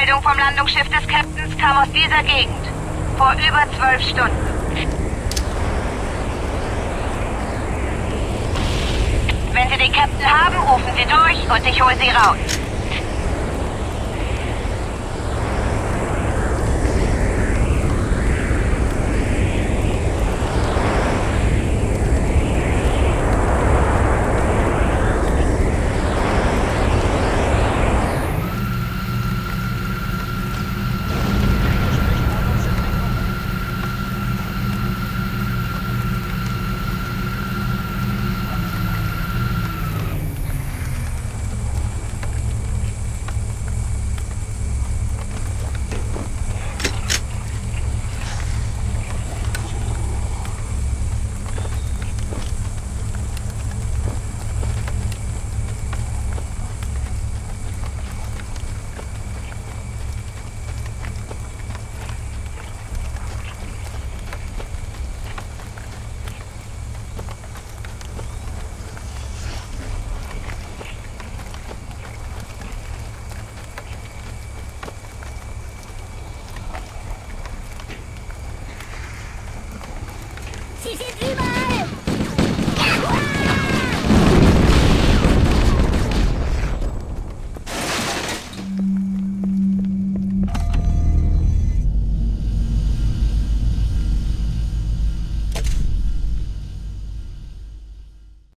Meldung vom Landungsschiff des Captains kam aus dieser Gegend. Vor über 12 Stunden. Wenn Sie den Captain haben, rufen Sie durch und ich hole Sie raus.